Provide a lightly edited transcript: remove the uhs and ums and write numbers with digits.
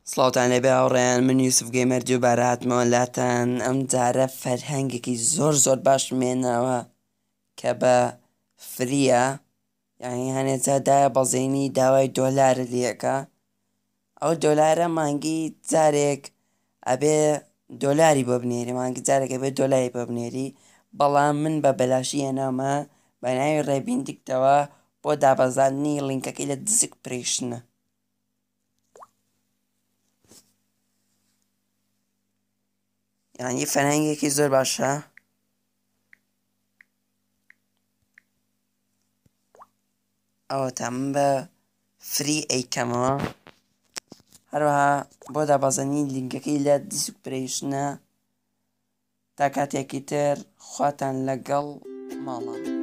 سڵاوتان لەبێ هاوڕێیان، من یوسف گەیمەر دووبارە هاتمەوە لاتان. ئەم جارە فەرهەنگێکی زۆر باش مێناوە کە بە فریە، یعنی هەنێجا دایە بەزەینی داوای دۆلارە لێەکە. ئەو دۆلارە مانگی جارێک ئەبێ دۆلاری بۆ بنێری، مانگی جارێک ئەبێ دۆلاری بۆ بنێری، بەڵام من بە بەلاشی هێناومە بە ناوی ڕێبیندیکتەوە بۆ دابەزاندنی لینکەکەی لە دزکپڕیشنە. یعنی فەرهەنگێکی زۆر باشە. ئەوەتە من بە فری ئەیکەمەوە، هەروەها بۆ دابەزاندنی لینکەکەی لە دیسکریپشنە. تا کاتێکی تر خواتان لەگەڵ ماڵە.